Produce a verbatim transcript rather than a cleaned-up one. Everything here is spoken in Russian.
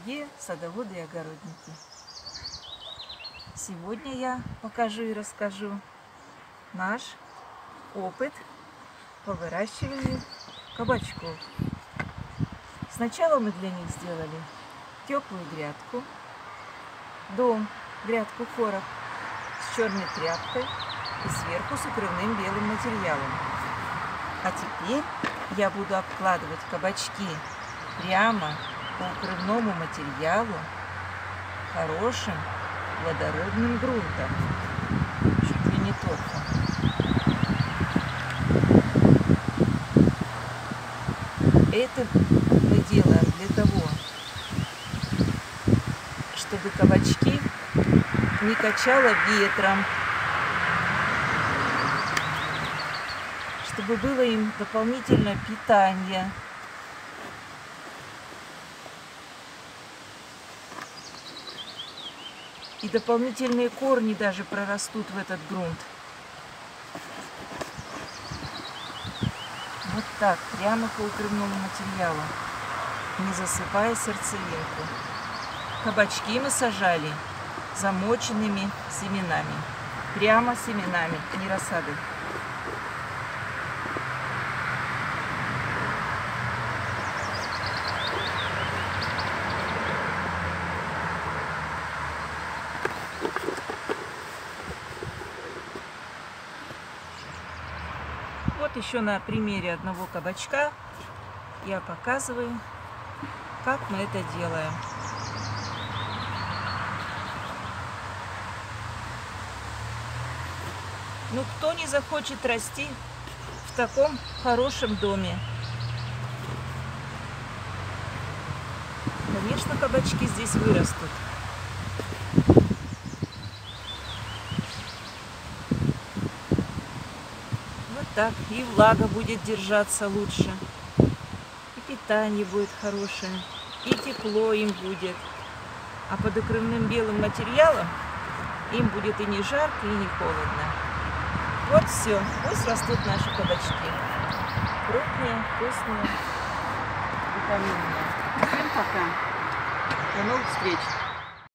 дорогие садоводы и огородники! Сегодня я покажу и расскажу наш опыт по выращиванию кабачков. Сначала мы для них сделали теплую грядку, дом, грядку короб с черной тряпкой и сверху с укрывным белым материалом. А теперь я буду обкладывать кабачки прямо по укрывному материалу хорошим плодородным грунтом, чуть ли не торфом. Это мы делаем для того, чтобы кабачки не качало ветром, чтобы было им дополнительное питание. И дополнительные корни даже прорастут в этот грунт. Вот так, прямо по укрывному материалу, не засыпая сердцевинку. Кабачки мы сажали замоченными семенами. Прямо семенами, не рассадой. Вот еще на примере одного кабачка я показываю, как мы это делаем. Ну, кто не захочет расти в таком хорошем доме? Конечно, кабачки здесь вырастут. Вот так. И влага будет держаться лучше. И питание будет хорошее. И тепло им будет. А под укрывным белым материалом им будет и не жарко, и не холодно. Вот все. Пусть растут наши кабачки. Крупные, вкусные, витаминные. Всем пока. До новых встреч.